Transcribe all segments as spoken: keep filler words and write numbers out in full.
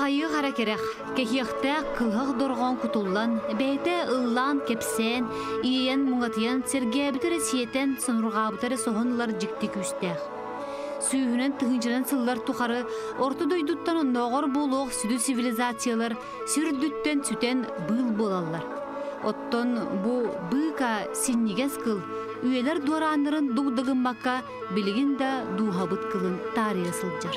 Хайы харакерек, кехиякта кылгак доргон кутуллан, бейте ыллан кепсен, иен муңатыян сергебитері сиетен сонургабытары соғынлар жикти күстәк. Сүйінен тыгынчынан сыллар тухары, орты дойдуттан онногор болуq сүдü цивилизациялар сүрдүттен сүтен был болалар. Оттон бу быка синнигес кыл, үйелер дуаранырын дугдыгын бакка, билигин да дуғабыт кылын тария сылжар.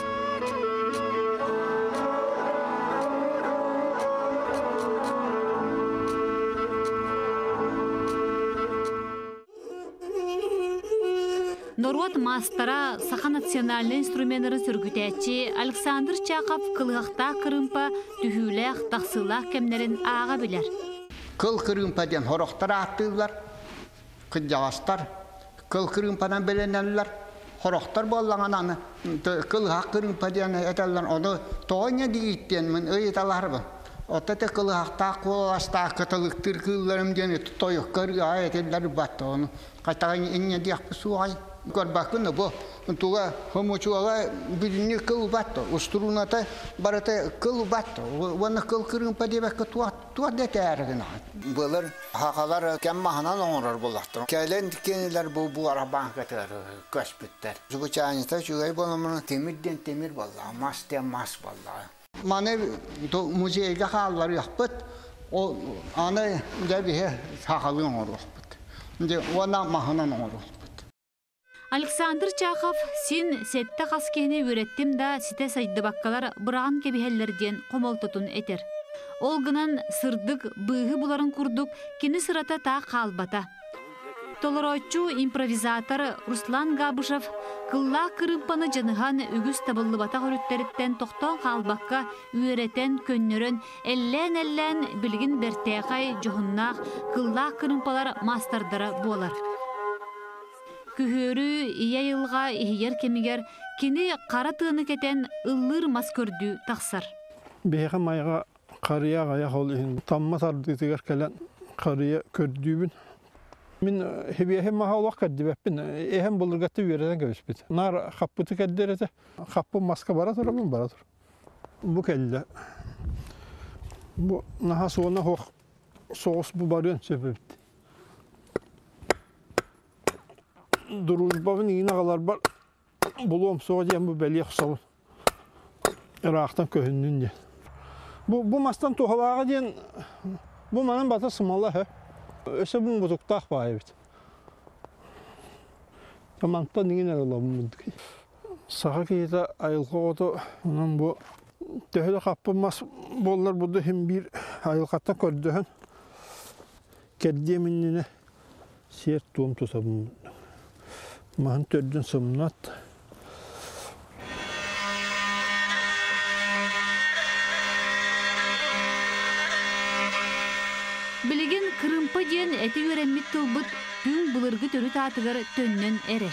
Норват мастара Саха национальный инструментарын сүргүтәчи Александр Чаков кылгакта кырымпа түхүләк тахсылак кемнерин ага билер. Кыл кырымпа ден хорохтар аттылар, кыджастар, кыл кырымпадан беленеллер, хорохтар боллаган аны, кылгак кырымпа ден этеллер, оны тоня дииттен мен ыйталарбы. Отта кылгакта коласта кытылыктыр кылларым ден тойоккар аятеллер батты оны. Кайтаган инне диякпы суай. Горбакын бу туга хомочуга бирини кыл батты, уструната барата кыл батты. Вона кыл кырын падебек туа туа детергена. Булар хакалар кем маханан оңрар булактыр. Келен дикенелер бу бу арабан катар көспүттер. Жугучаниста жугай боломун темирден темир болла, мастен мас болла. Мане музейге халлар яппыт. О аны дебе хакалын оңраппыт. Инде вона маханан оңрап. Александр Чахов син сетте хаскени үйреттим да сите сайды баккалар бұраған кебихеллерден қомолтотун этер. Ол гынан сырдык быйғы буларын курдук кини сырата та қалбата. Толоройчу импровизатор Руслан Габышев кылла кырымпаны жаныған үгіз табылы бата көріттеріттен тоқтон қалбаққа үйретен көннөрін эллен-эллен білгін бертеғай жоғыннақ кылла кырымпалар мастардары болар. Күхөрү ия йылга иһиер кемигер кини кара тыыны кетен ыллыр мас көрдү тахсар. Бега майга карыя гая холин тамма сардытыгар келен карыя көрдүбүн. Мен хебиэхем махалак каддибеппин эхем булургатты үйрөтен көбүспүт. Нар хаппыты каддерете хаппы маска бара турабын бара тур. Бу келде. Бу наха суона хох соус бу барыын сөпөбүт. Дружбабын иğin ağalar var. Bulum soğuk diye bu belli xusabı. Irak'tan köhünnün diye. Bu bu mastan tohalağa diyen bu manın batı sımalla he. Öse bu bozukta bayıbıt. Tamam da niğin ağalar bulduk. Sağa kıyıda ayılğı oldu. Onun bu töhüde kapı mas bollar burada hem bir ayılğatta kördüğün. Keddiye minnine sert tuğum tosabım. Mahan tördün sımnat. Bilgin kırımpa diyen eti öğrenmit tılbıt tüm bulurgu törü tatıgar tönnen erer.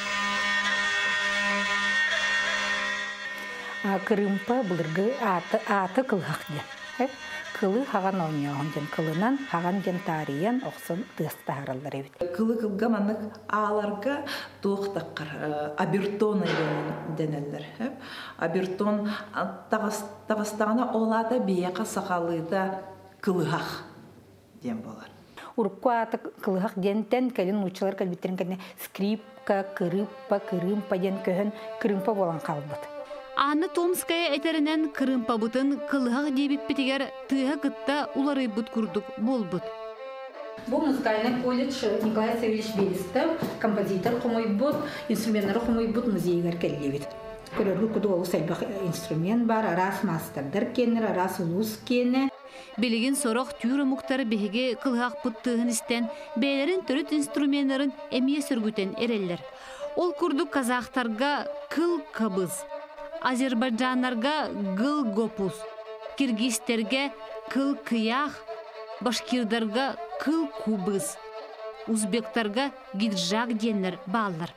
Kırımpa bulurgu atı atı kılhak diyen. Kılı hagan oynuyorun diyen kılından hagan diyen tarihen oksun tığısta haralar evet. Kılı kılga manık ağlarga doğuktakar abirton deneller. Abirton tağıstağına olada biyaka sakalıda kılıhak diyen bolar. Urukku atı kılıhak diyenten kelin uçalar kalbitlerin kendine skripka, kırıppa, kırımpa diyen köhün kırımpa bolan kalbıt. Anı Tomskaya eterinen kırımpa butun kılıhak diyebip bitiger tığha gıtta uları but kurduk bol but. Bu музыкальный колледж Николай Савельевич Берестов, композитор хомойбут, инструменттары хомойбут музейгер келдебит. Көрөргү куду ол сайбак инструмент бар, арас мастердер кенер, арас улус кене. Билигин сорох түйрө муктары беге кылhak буттыгын истен, бейлерин төрөт инструменттарын эмие сөргүтен эреллер. Ол курдук казахтарга кыл кабыз, азербайджандарга гыл гопус, киргизтерге кыл кыях, башкирдарга кыл кубыз, узбектарга гиджак денер баллар.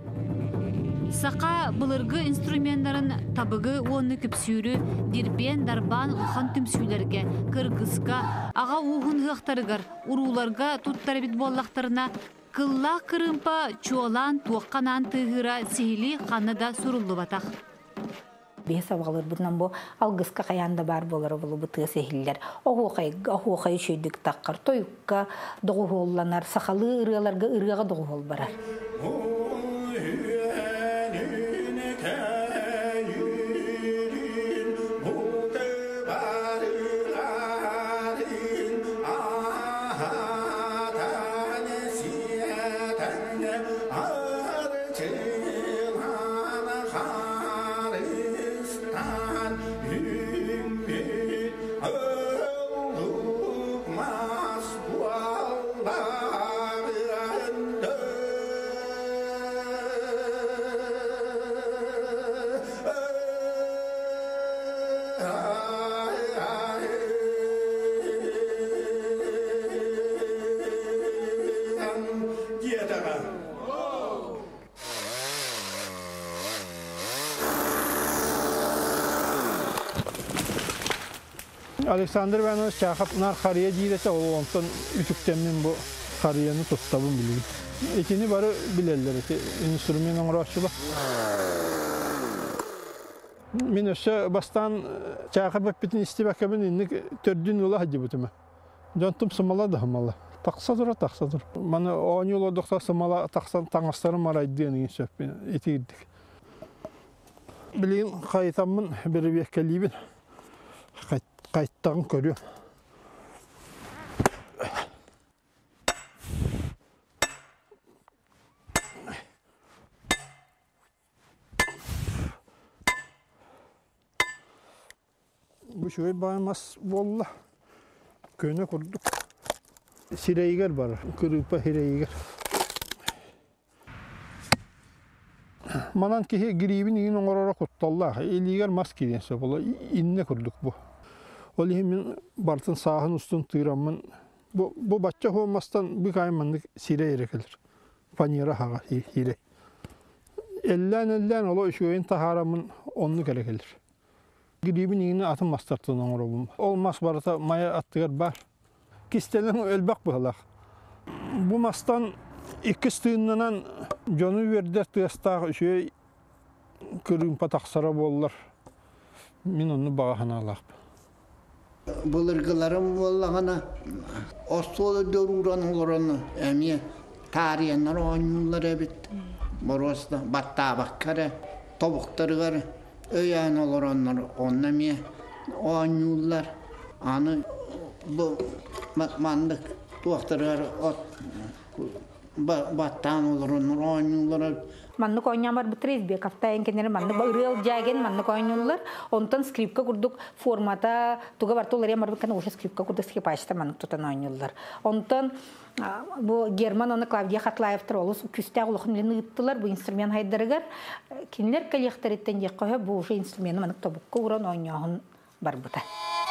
Сака былыргы инструменттарын табыгы оны көпсүрү, дирбен дарбан ухан түмсүлерге, кыргызга, ага уғын ғақтарыгар, уруларга туттары бит боллақтарына, кылла кырымпа чуалан туаққанан тыгыра сихили қанада сурулы батақ. Бе сабалыр бутнан бу алгыска каянда бар болар болу бутыгы сехиллер. Охуқай, охуқай шүйдік таққар, тойыққа доғы холланар, сақалы ырыаларга ырыаға доғы хол барар. Alexander Ivanoviç Çaxaplar xariya deyirsə, ondan ütükdəmin bu xariyanı tuttabım bilir. İkini barı bilərlər ki, instrumentin uğraşçılıq. Min ösə bastan Çaxap bütün istibakabın indi tördün yola hacı bütümə. Döntüm sımala da hamalı. Taqsa dura, taqsa dur. Mana on yol olduqda sımala taqsan tаңастарым araydı deyin söhbət etirdik. Bilin qaytamın bir vəkəliyim. Qayttan görüyor. Bu şöyle bayamaz valla. Köyüne kurduk. Sireyger var. Kırıpa hireyger. Manan ki giribin inin orara kuttallah. Eliger maskeden söyle. İnne kurduk bu. Olihimin bartın sahın üstün tıramın bu bu başça olmastan bir kaymanlık sire erekilir. Panira haga hile. Ellen ellen ola şöyün taharamın onlu gerekilir. Giribin yine atın mastartığına orabım. Olmaz barata maya attıgar bar. Kistelen ölbak bu. Bu mastan iki stığından canı verdi tığıstağ şöy kırın pataksara bollar. Min onu bağına alaq. Bulurgularım vallağına Osmanlı döruranın oranı emiye tarihenler oyunlar ebit. Borosda batta bakkara tobukları var. Öyen olanlar onun emiye oyunlar. Anı bu mandık tuakları battan olanlar oyunlar. Mannu koynyamar bitriz bir hafta enkenleri mannu real jagen mannu koynyullar ondan skripka kurduk formata tuga bartolari amar kan o skripka kurduk skipashta mannu tutan oynullar ondan bu German onu Claudia Hatlaev'tir olus küste uluqnını yıttılar bu instrument haydarıgar kinler kalexteritten yakqa bu şu instrumentu mannu tabukka uran oynahın barbuta.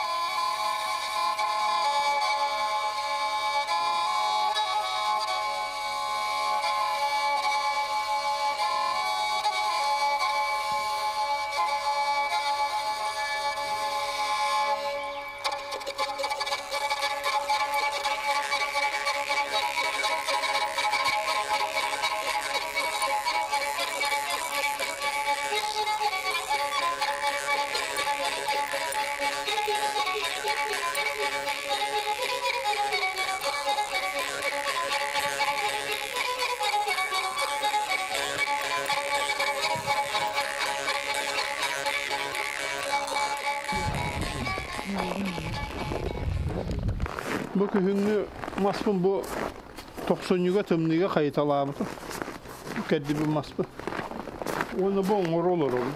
Bu kühünü maspın bu doksanıga tümlüge kayıt alabıdı. Keddi bir maspı. Onu bu onur olur oldu.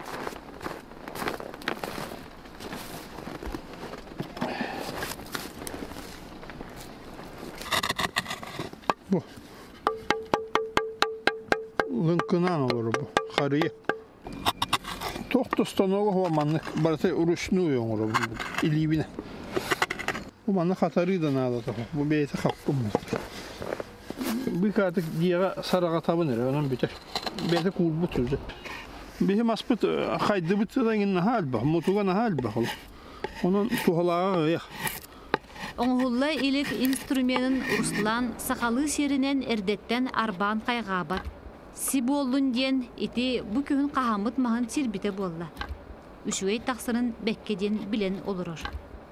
Bu.Lınkınan olur bu. Karıya. Tohtostanoğu huamanlık. Barata uruşnu olur bu. İlibine. Bu bana Katar'ı da nağladı. Bu beyti kapkım. Bir katık diye sarığa tabınır. Onun biter. Beyti kulbu türlü. Benim aspıt haydi bitiren yine hal bak. Mutuğuna hal bak. Onun tuhalağı ya. Oğulla ilik instrumentin Ruslan sakalı serinen erdetten arban kaygabat. Sibollun diyen iti bu köyün kahamıt mahın sirbite bolla. үшügey тахсырын беккеден билен олорор.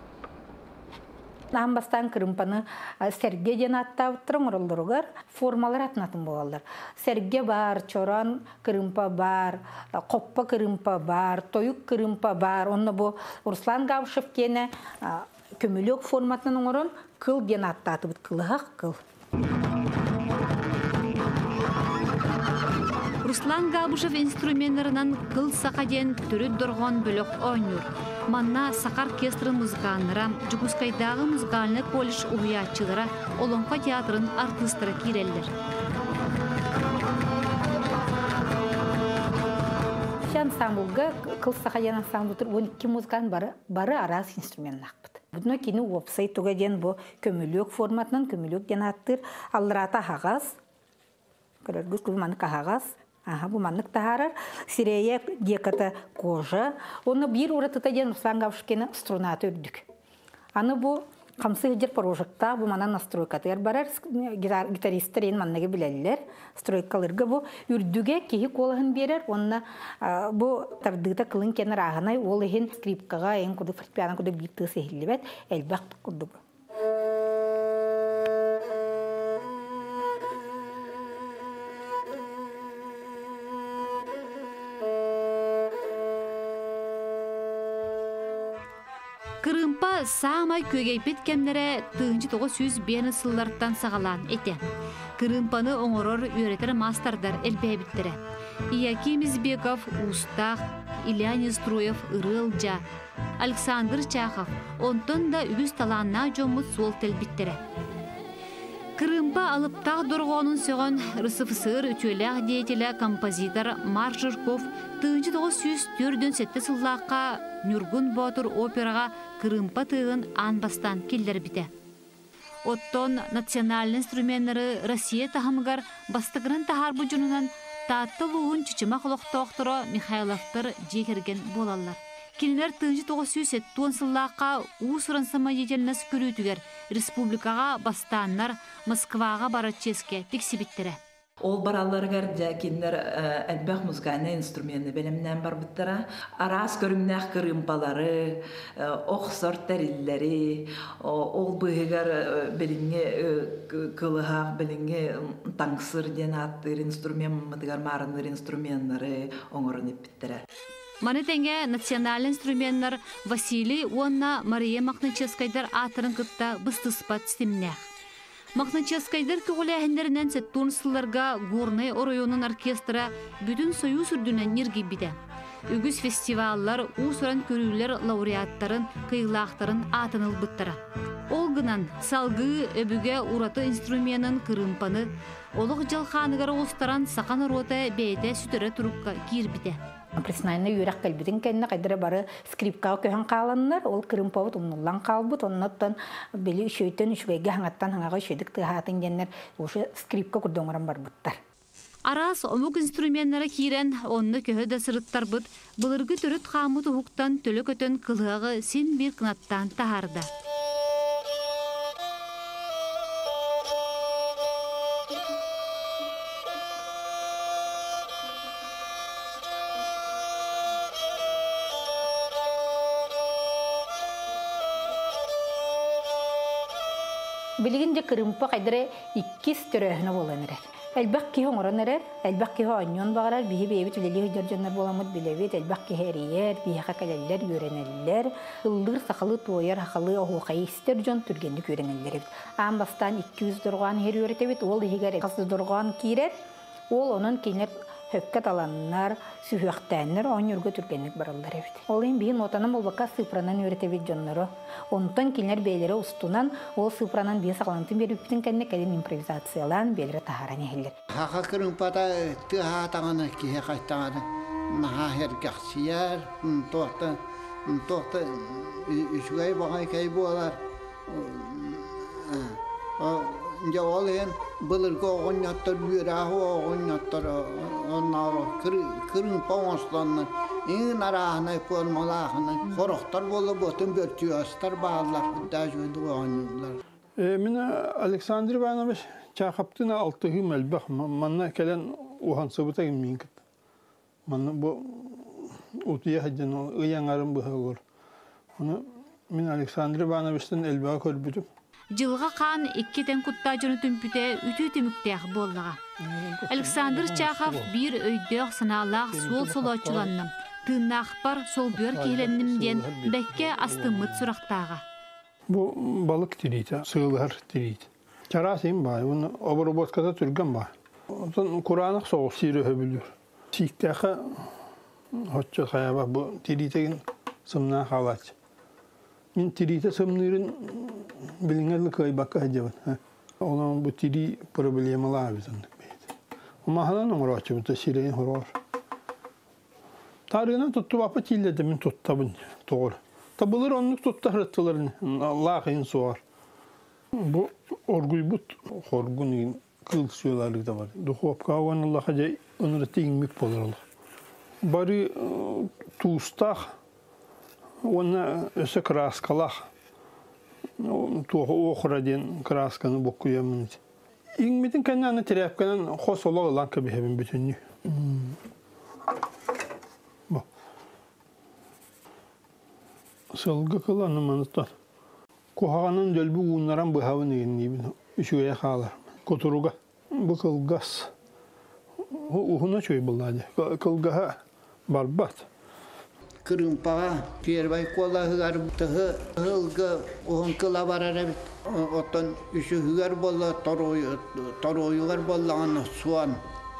Намбастан кырымпаны серге ден аттабыттырың орылдырығар формалар атынатын болалар. Серге бар, чоран кырымпа бар, қоппа кырымпа бар, тойук кырымпа бар. Онны бұл Руслан Габышев кені көмілік форматының орын кыл ден аттатыбыт, кылығақ кыл. Руслан Габышев инструментларынан кыл сақаден түрі дұрған бөлік ойныр. Манна Сақар оркестры музыканлара, Жугускайдағы музыкальный колледж уятчылара, Олонқа театрын артистары киреллер. Ансамблга кыл сақаден ансамблтыр он iki музыкан бары, бары арас инструмент нақпыд. Бұдына кені уапсай туға ден бұл көмілік форматынан көмілік ден аттыр, алларата хағаз, көрергіз күлманы қағаз, Ага, bu manlık taharar. Sireye diyekata koja. Onu bir uğratıta den Ruslан Габышевкені струнаты үрдік. Аны bu қамсы hıcır projekta bu mana настройкатыр барар. Гитаристер ен маннығы білелілер. Стройкалырға bu үрдіге кейі қолығын берер. Онына bu тардыгыта кылын кенер ағынай ол ехен скрипкаға, ең күді фортепиано күді бейті сехілі бәт. Әлбәқ күрді bu. Кырымпа самай көгейпет кемлere тыынчы тоғыз жүз бені сылларттан сағалан эте. Кырымпаны оңорор үйретер мастердар элбәбіттері. Ияким Избеков, Устах, Илья Неструев, Ырылжа, Александр Чахов, онтон да үгіз таланна жомут сол телбиттері. Кырымпа алып тақ дұрғанын сөғін РСФСР үтеләқ дейтелі композитор Марк Жирков тыынчы тоғыз жүз төрден сетті сыллаққа Нюргун Ботур операға Кырымпа тыгын анбастан келдер біте. Оттон национальный инструменттары Россия тахымгар бастығырын тахар бұжынынан татты луғын чүчімақ лоқтоқтыры Михайловтар жекерген болалар. Келінер тыынчы тоғыз жүз сеттуын сыллаққа ұсырансыма етелінес көрітігер республикаға бастаннар Москваға бараческе тексибіттері. Ол бараларыгар жакиннер әлбәқ музыкальный инструменты белемнән бар буттара. Арас көрүмнәк кырымпалары, оқсор тәрилләре, ол быгар белиңе кылыга белиңе таңсыр ден аттыр инструмент мыдыгар марыныр инструментлары оңорынып биттера. Маны тәңе национальный инструменттар Василий Уонна Мария Махначескайдар атырын кытта быстыспат стимнәк. Махначескайдар көгіләхіндерінен сеттуын сылларға Горный оройонын оркестра бүтін союз үрдінен нерге биде. Үгіз фестиваллар, усыран көрілер лауреаттарын, кыйлақтарын атыныл бұттара. Ол гынан салғы өбіге ураты инструментын кырымпаны, олық жалханығар олыстаран сақан рота бәйді сүтірі тұрыққа кир биде. Приснайны үйрәк кәлбетін кәніне қайдыры бары скрипкаға көйін қаланылар, ол кырымпауыт ұмнулан қалбыт, оннаттан белі үшөйтін үшігейге хаңаттан хаңаға үшедік тұғатын денлер ұшы скрипка күрдоңыран бар бұттар. Арас омук инструменттары кирен, онны көһө да сырыттар бұт, бұлырғы түріт қамыт ұхуқтан төлі көтін қылығы сен бір қынаттан тахарды. Билигинде кырымпа кайдыра иккис төрөһүнө болан эрер. Элбак ки хоңорон эрер, элбак ки оньон багарар, бии бебит үлели жоржоннор боламыт билебит, элбак ки хериер, бии хакалеллер, юренеллер, ылдыр сакалы тояр, хакалы охукай истер жон түргенди көренеллер. Амбастан икки жүз дорган хер юретебит, ол хигер касы дорган кирер, ол онун кинеп hökket alanlar, sühüqtänler on yurga türgenlik barallar evet. Olayın bir notanın olbaka sıpranan öğretebit jonları. Ondan kinler beylere ustunan, o sıpranan bir sağlantın bir üptün kendine kedin improvizatsiyalan beylere taharan eheller. Haqa kırımpada tıha tağını kihe kaçtağını naha herkaksiyar, tohta, tohta üçgay bakay kay boğalar. Ya olayın bılırga oğun yattar, yürağı oğun yattar, onları kırın pavonslanlar, en arağına formalağına, koroktar bolu botun börtüyastar bağlar, dajvedi oğunlar. Mine Aleksandr Ivanoviç Çakaptına altığı melbek, manna kelen uhan sabıta gimminkit. Manna bu утуя хаджан ыяңарын быһыгыр. Оны мен Александр Ивановичтен элбага көрбүтүм. Жылға қан иккетен кутта жonu түмпүте үтү түмүктәк боллага. Александр Чахов бир өйдөк сыналақ сол солочуланным. Тыннақпар сол бөр кейленнимден бәкке астымыт сұрақтаға. Бу балык тирейті, сığılар тирейті. Чарасыйым бай, оны обработкада түрген бай. Отын Куранық соғыз сирі өбілдір. Сиктәқі хотчы қаяба bu тирейтеген сымна қалач. Мен тирейті сымнырын біліңерлі көйбаққа әдебін. Оның bu тирей проблемалы абизандық бейді. Умаханан оңыр очы, бұнта сирейін хорор. Тарығынан тұтты бапы тиледі мен тұттабын тоғыр. Табылыр онлық тұтта хрыттыларын лақайын соғар. Бұл оргуй бұт, хоргун кыл сүйеларлық да бар. Дұқуапқа ауан Аллаға жай өнірітті еңмек болыр Аллах. Бары туыстақ, оны өсі краскалақ. Туғы оқыра ден красканы бұқ көйемін. Еңметін кәне аны терәпкенен қос олақ ұлан көбейбін бүтінні. Сылғы қыланы маныстан. Кухағанын дөлбі уынаран бұхавын егеннейбін. Үшуге қалар. Котыруға. Бұл қылғас. Уғына чөй бұлады. Қылғаға барбат. Кырымпаға пербай қола ғығар бұтығы ғылғы оғын қыла барар әбіт. Оттан үші ғығар болы, торойығар болы аны суан.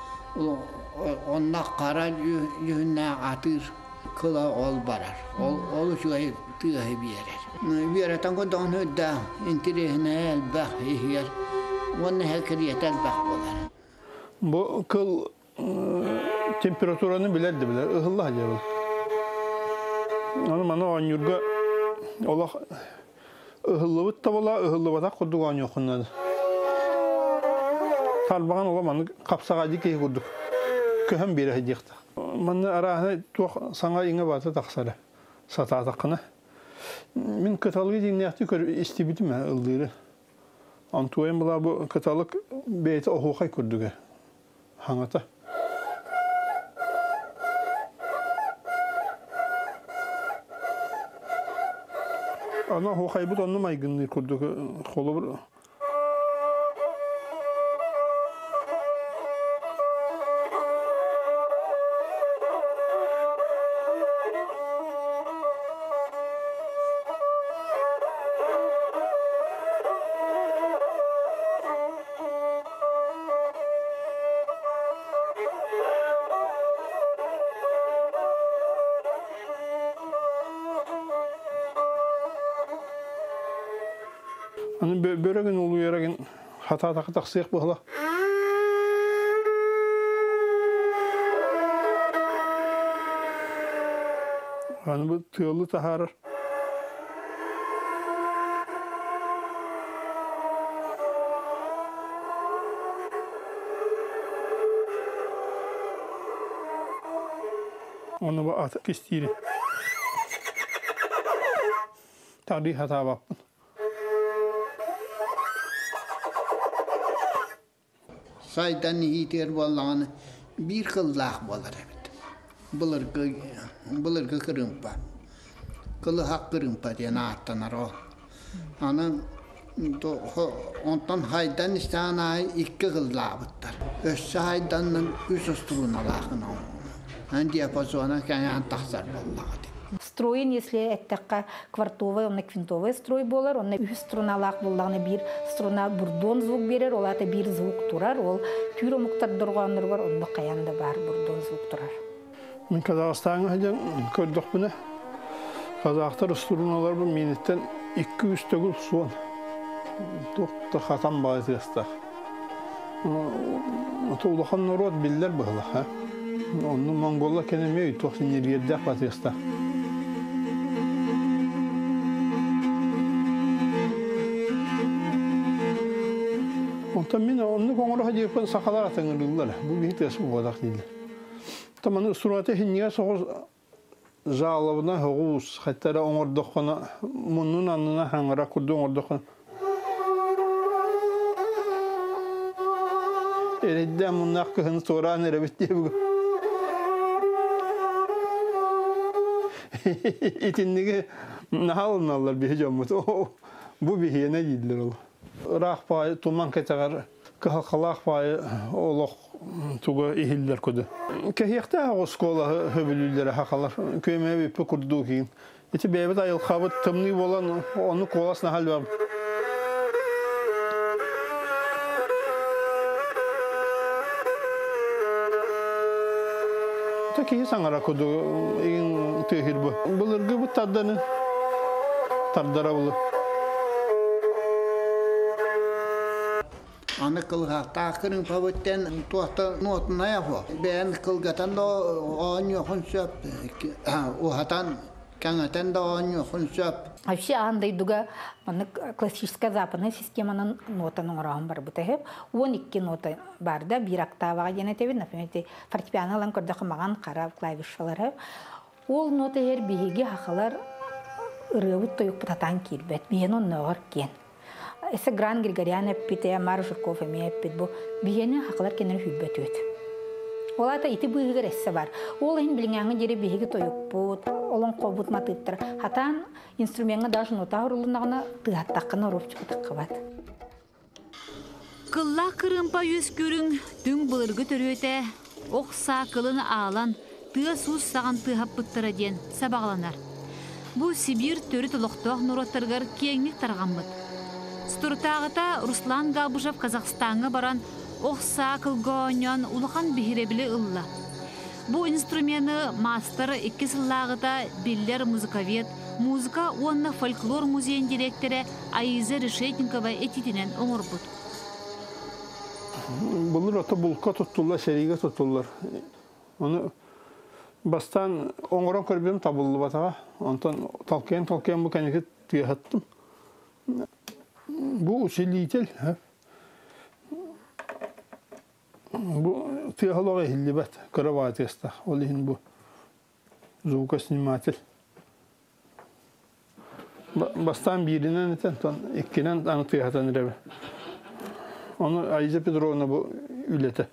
Онна қара жүхінне атыр қыла ол барар. Ол үшіғай тыға берер. Беретен көдіғын өдді интерехіне әлбәқ ехер. Оны әкіриет әлбәқ болар. Бұл қыл температураны білерді білер. Ұғылла жабыл. Оны мана оңырға олақ ұғылыбыт та бола, ұғылыбата құрдық оң yoқынады. Талбаған ола маны қапсаға декей құрдық. Көһім бері дейіқті. Маны арағына туақ саңа еңі баты тақсары. Сата таққына. Мен каталығы дейінеқті көр істебітім ұлдыры. Антуайым бұла бұл каталық бейті оғуқай көрдігі. Хаңата. Ана оғуқай бұд оны майгынны көрдігі қолы бір. Аны бөреген улу ереген хата тақы тақсиық бұғыла. Аны бұл тығылы тахарыр. Оны бұл аты кестейді. Тағди хата баппын. Saydan yiğiter bollağını bir kıllaq bolar evet. Bulurgu, bulurgu kırımpa. Kılı hak kırımpa diye nağıttanar o. Anın ondan haydan istan ay iki kıllaq bıttar. Össe haydanın üç usturuna lağın o. Hangi yapazona kanyan taksar bollağı diye. Строен, если это квартовый, он квинтовый строй болар, он үш струналақ болдағына бір струна бурдон звук берер, ол аты бір звук турар, ол пюро мұқтар дұрғаныр бар, онда қаянда бар бурдон звук турар. Мен Қазақстанға хәден көрдік бұны. Қазақтар струналар бұл менеттен екі үш төгіл суан. Тоқты қатан бағайты ястақ. Тоғылған народ білдер бұғылық. Оны Монголла кенемей, тоқты нергердек баты ястақ. Ondan men onu konuğa deyip sakalar atınırlar. Bu bir tes bu kadar değil. Tamam surata hinniye soğuz jalabına hoğuz hatta onordokona munun anına hangara kurdu onordokona. Eredden munnak kıhını sonra nere bitti bu. итиннеге нахалыналар бихи жоммут. Бу бихиene дилдер ол. Рах пай туман кетагар кахалах пай олох туга ихиллер көдө. Кехекта школа хөбүлүлөр хакалар көмөбү пукурду кийин. Ити бебет айыл хабыт тымны болан оны коласына халбам. Таки саңара көдө ин техирбу. Булыргы бу тадданы тардара булы. Аны кылгакта кырын павыттен туакта нотна яфо. Бен кылгатан да аньо хонсап. О хатан каңатан да аньо хонсап. Вообще андай дуга аны классическая западная системанын нотаның орагын бар бутахып. он iki нота бар да, бир октавага женетеби, например, фортепианолан көрдө кымаган кара клавишалар. Ол нота эр биһиги хакалар ырыбыт тоюк татан кирбет. Биен он ногор кен. Эсе Гран Григорян эппите, Мар Жирков эме эппит бу. Биени хакалар кенен хүббет өт. Олата ити быйгыр эссе бар. Ол ин билиңаңы жери биһиги тоюк бут, олон кобут матыттыр. Хатан инструментга даже нота урулунагына тыаттаккына уруп чыгытыкка бат. Кылла кырымпа yüz көрүң дүң былыргы төрөтө, окса кылын аалан, тыа сус саган тыхаппыттыра ден сабагланар. Бу Сибир төрү толоктоох нуроттаргар кеңник тарганбыт. Стуртагыта Руслан Галбушев Казахстанга баран окса кылгоньон улахан бихиребили ылла. Бу инструменты мастер икки сыллагыта биллер музыковед, музыка онна фольклор музейн директоры Айза Решетникова этитинен оңорбут. Булар ата булка туттулар, сериге туттулар. Оны бастан оңорон көрбем табылды батага. Онтон талкен талкен бу кенеке тыяттым. Бу усилитель, бу тыялога хиллибат, караватеста, олин бу звукосниматель. Бастан биринен этен, тон иккинен аны тыятан ребе. Onu Ayza Pedrovna bu ülete.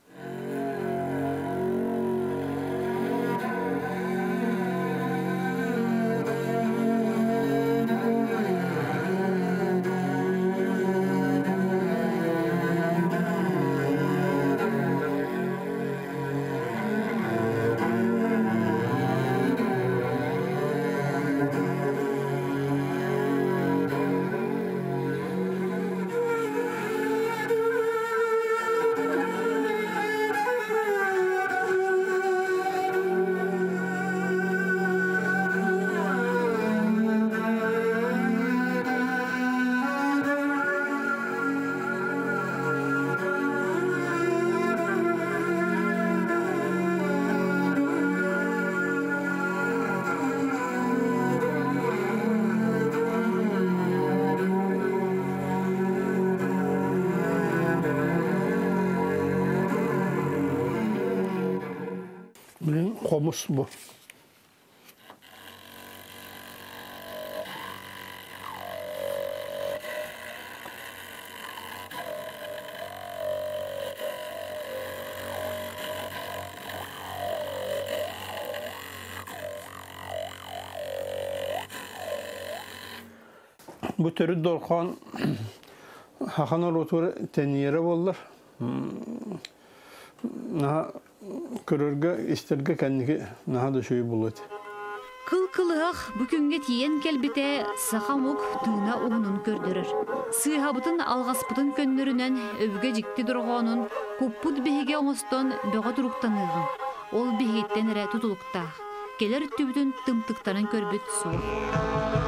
Komus bu. Bu türü dolkan hakanlar otur teniyere bollar. Naha körörge isterge kendiki naha da şöyle buluyor. Kıl kılığıq bükünge tiyen kelbite saxamuk tığına uğunun kördürür. Sığhabıtın alğaspıtın könnürünen övge jikti durğanın kupput behige oңостон böğe turuktanığın. Ol behigitten ere tutulukta. Keler üttübütün tımtıktanın körbüt suğ.